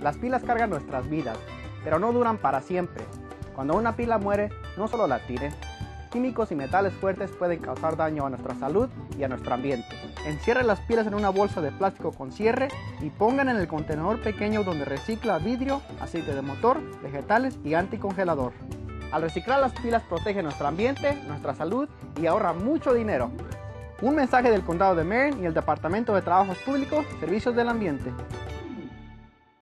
Las pilas cargan nuestras vidas, pero no duran para siempre. Cuando una pila muere, no solo la tiren. Químicos y metales fuertes pueden causar daño a nuestra salud y a nuestro ambiente. Encierre las pilas en una bolsa de plástico con cierre y pongan en el contenedor pequeño donde recicla vidrio, aceite de motor, vegetales y anticongelador. Al reciclar las pilas protege nuestro ambiente, nuestra salud y ahorra mucho dinero. Un mensaje del Condado de Marin y el Departamento de Trabajos Públicos, Servicios del Ambiente.